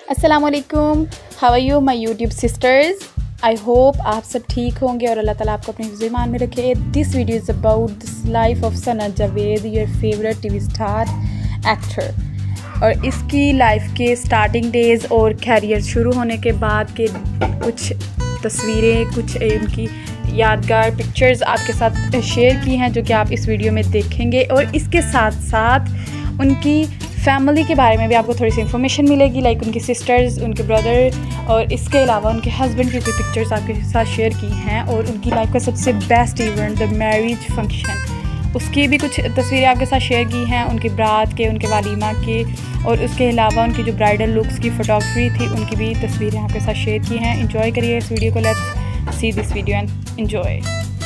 अस्सलामुअलैकुम, how are you my YouTube sisters. I hope आप सब ठीक होंगे और अल्लाह ताला आपको अपने ईमान में रखे। This video is about this life of Sana Javed, your favourite TV star actor, और इसकी लाइफ के स्टार्टिंग डेज़ और कैरियर शुरू होने के बाद के कुछ तस्वीरें, कुछ उनकी यादगार पिक्चर्स आपके साथ शेयर की हैं जो कि आप इस वीडियो में देखेंगे। और इसके साथ साथ उनकी फैमिली के बारे में भी आपको थोड़ी सी इन्फॉर्मेशन मिलेगी, लाइक उनकी सिस्टर्स, उनके ब्रदर, और इसके अलावा उनके हस्बैंड की कोई पिक्चर्स आपके साथ शेयर की हैं। और उनकी लाइफ का सबसे best event the marriage function, उसकी भी कुछ तस्वीरें आपके साथ शेयर की हैं, उनकी बारात के, उनके वालीमा के, और उसके अलावा उनकी जो ब्राइडल लुक्स की फ़ोटोग्राफी थी उनकी भी तस्वीरें आपके साथ शेयर की हैं। इंजॉय करिए इस वीडियो को। Let's see this video and enjoy.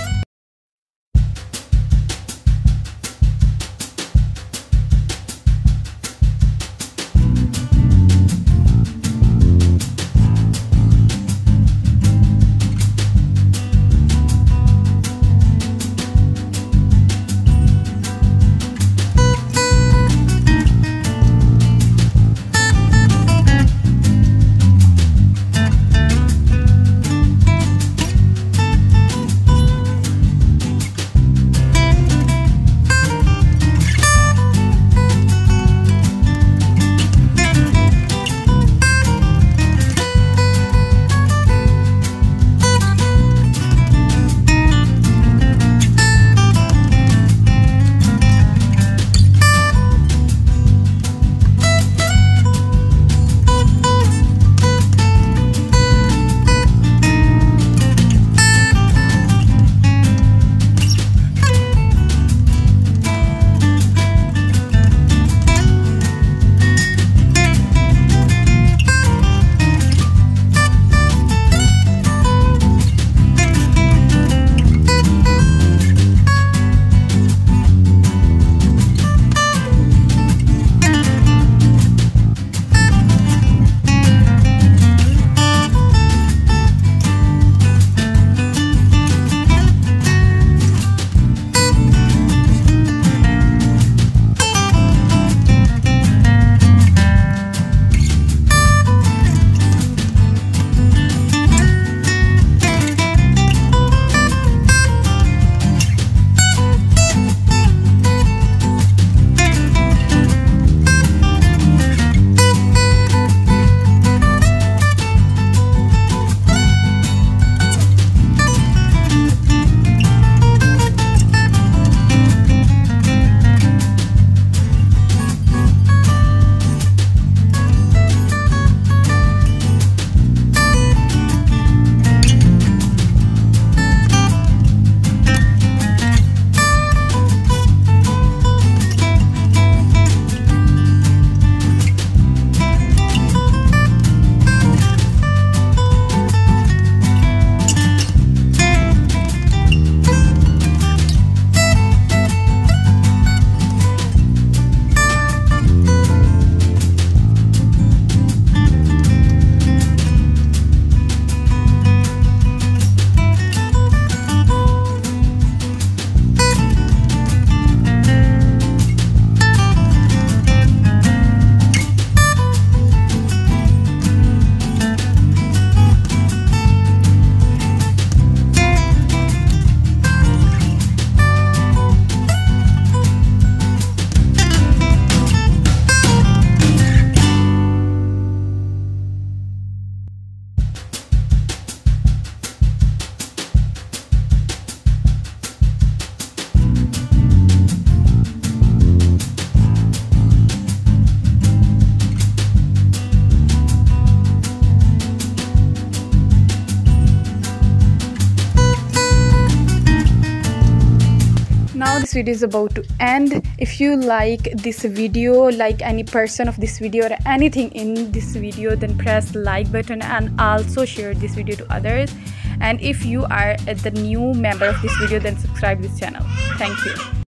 Now this video is about to end. If you like this video, like any person of this video or anything in this video, then press the like button and also share this video to others. And if you are the new member of this video, then subscribe this channel. Thank you.